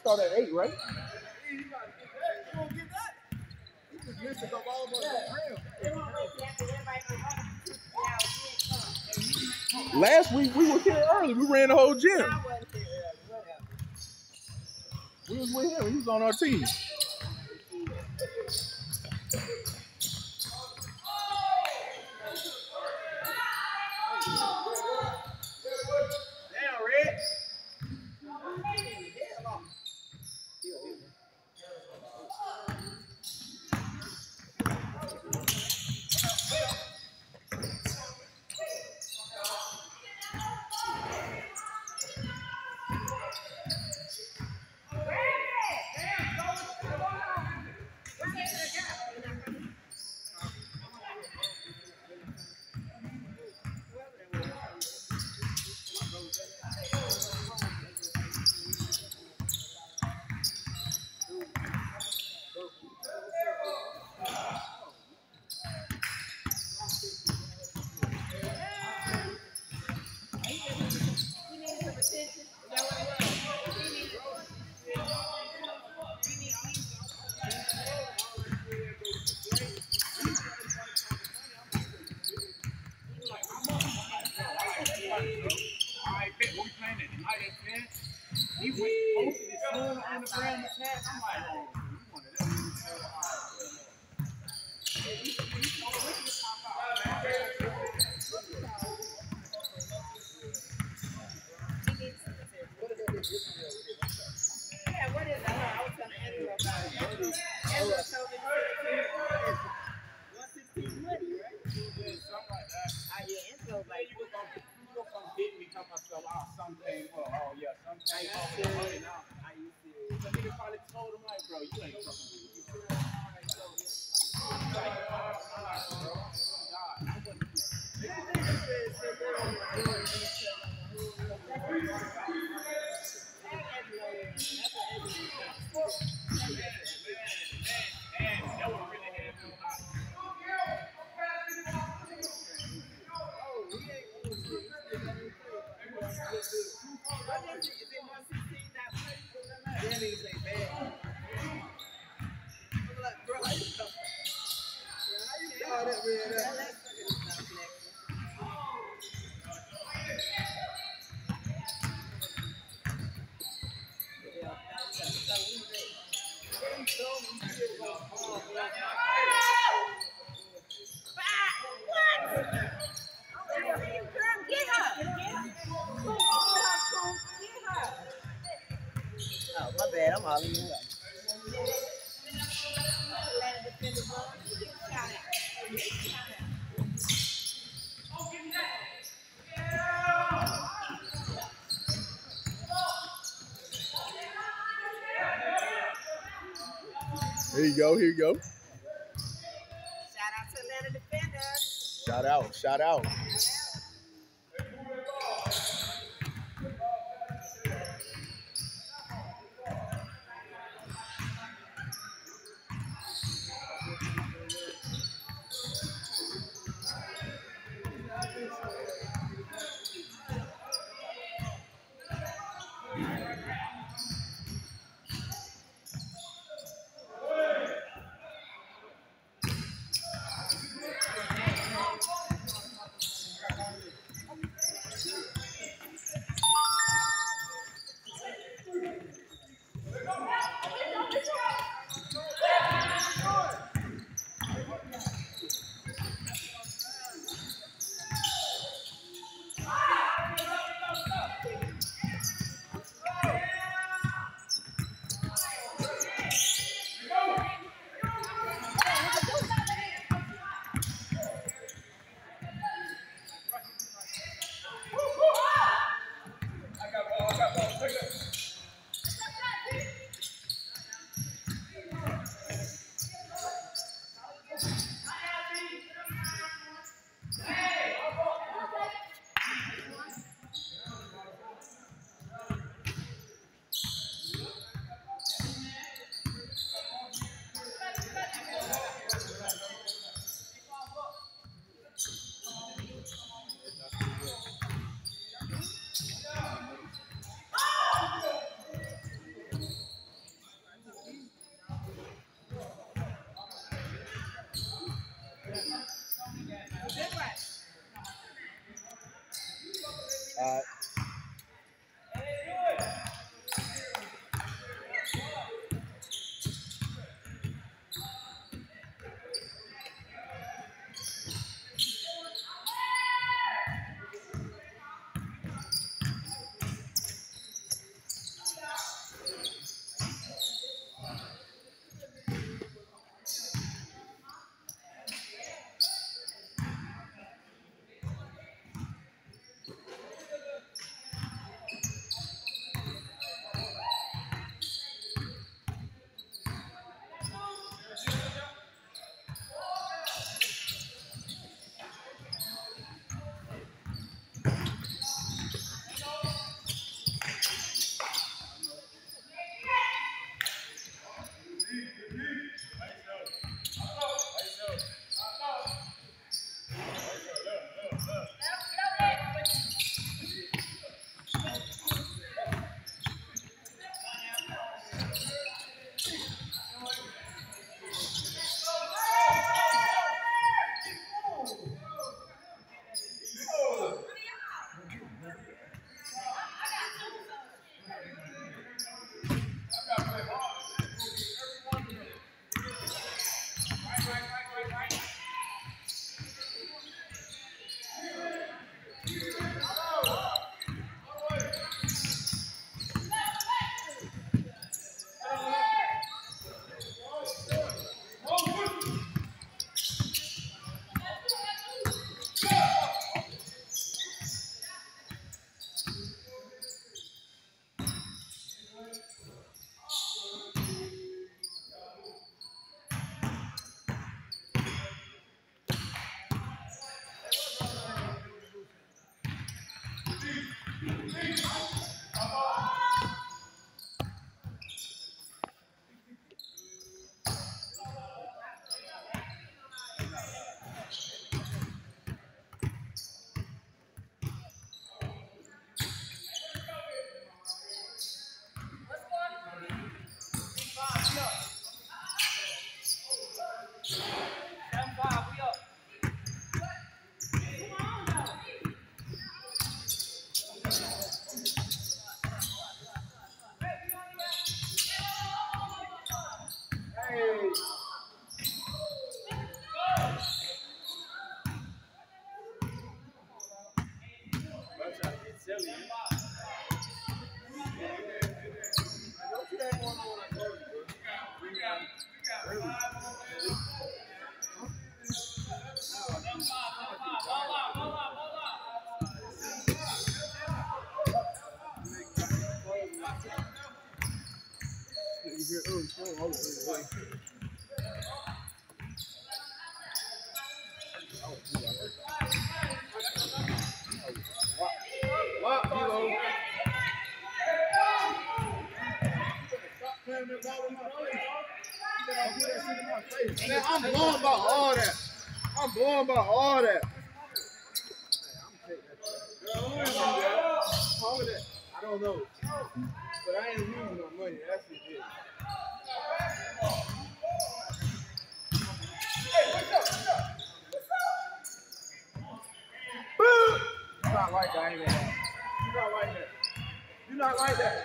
start at 8, right? He just missed a couple of Last week we was here early. We ran the whole gym. We was with him. He was on our team. Oh, my bad. I'm all in the way. Here you go. Here you go. Shout out to Atlanta defenders. Shout out. Shout out. Man, I'm blowing about all that. I'm blowing about all that. I don't know. But I ain't losing no money. That's what it is. You're not like that, ain't it? You're not like that. You're not like that.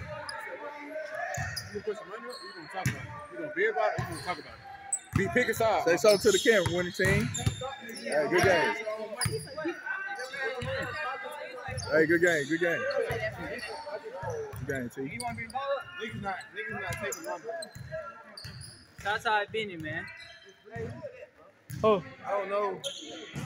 You gonna put some money up? You gonna talk about it? You gonna be about it? You gonna talk about it? Be pick a side. Say something to the camera, winning team. Hey, good game. Hey, good game, good game. Good game, T. You wanna be involved? Niggas not taking lumber. That's how I been, man. Oh, I don't know.